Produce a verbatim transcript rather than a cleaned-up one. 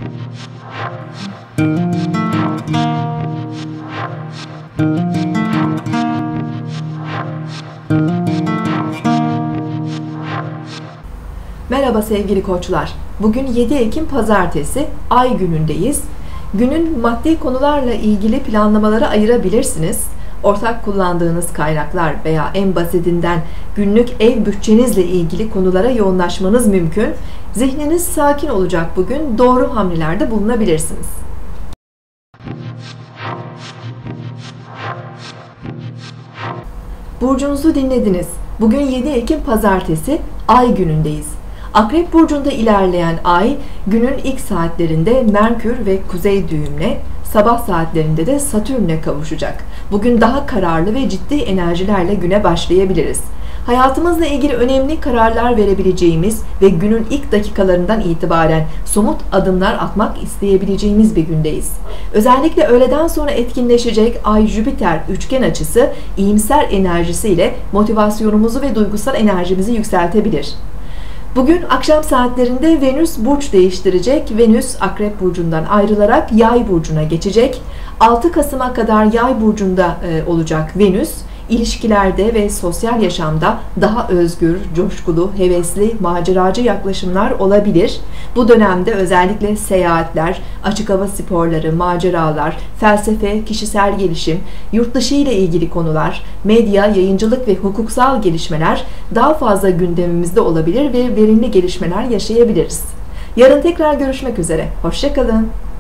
Merhaba sevgili koçlar. Bugün yedi Ekim Pazartesi, Ay günündeyiz. Günün maddi konularla ilgili planlamalara ayırabilirsiniz. Ortak kullandığınız kaynaklar veya en basitinden günlük ev bütçenizle ilgili konulara yoğunlaşmanız mümkün. Zihniniz sakin olacak bugün. Doğru hamlelerde bulunabilirsiniz. Burcunuzu dinlediniz. Bugün yedi Ekim Pazartesi, Ay günündeyiz. Akrep burcunda ilerleyen Ay, günün ilk saatlerinde Merkür ve Kuzey düğümle, sabah saatlerinde de Satürn'le kavuşacak. Bugün daha kararlı ve ciddi enerjilerle güne başlayabiliriz. Hayatımızla ilgili önemli kararlar verebileceğimiz ve günün ilk dakikalarından itibaren somut adımlar atmak isteyebileceğimiz bir gündeyiz. Özellikle öğleden sonra etkinleşecek Ay-Jüpiter üçgen açısı iyimser enerjisiyle motivasyonumuzu ve duygusal enerjimizi yükseltebilir. Bugün akşam saatlerinde Venüs burç değiştirecek. Venüs Akrep burcundan ayrılarak Yay burcuna geçecek. altı Kasım'a kadar Yay burcunda e, olacak Venüs. İlişkilerde ve sosyal yaşamda daha özgür, coşkulu, hevesli, maceracı yaklaşımlar olabilir. Bu dönemde özellikle seyahatler, açık hava sporları, maceralar, felsefe, kişisel gelişim, yurt dışı ile ilgili konular, medya, yayıncılık ve hukuksal gelişmeler daha fazla gündemimizde olabilir ve verimli gelişmeler yaşayabiliriz. Yarın tekrar görüşmek üzere. Hoşça kalın.